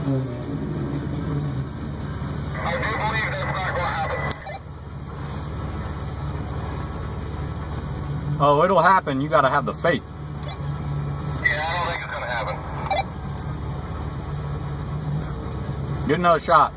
I do believe that's not going to happen. Oh, it'll happen. You got to have the faith. Yeah, I don't think it's going to happen. Get another shot.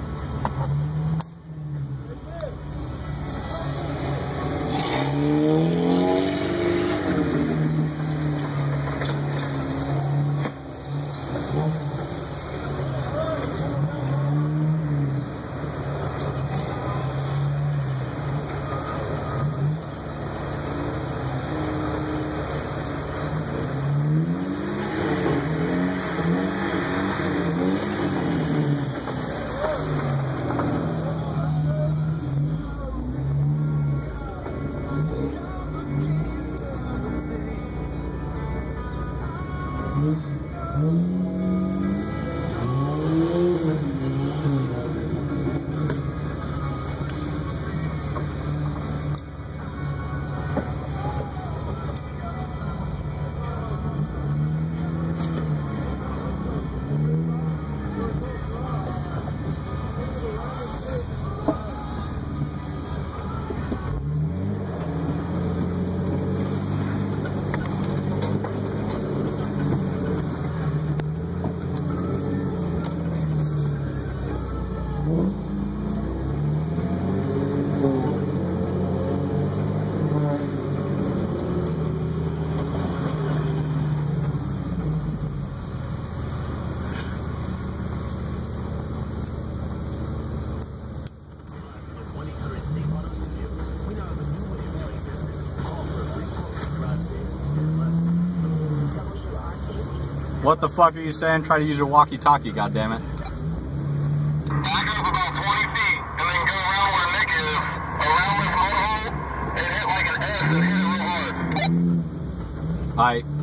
What the fuck are you saying? Try to use your walkie-talkie, goddammit. Back up about 20 feet, and then go around where Nick is, around this motorhole, and hit like an S and hit it real hard. Alright.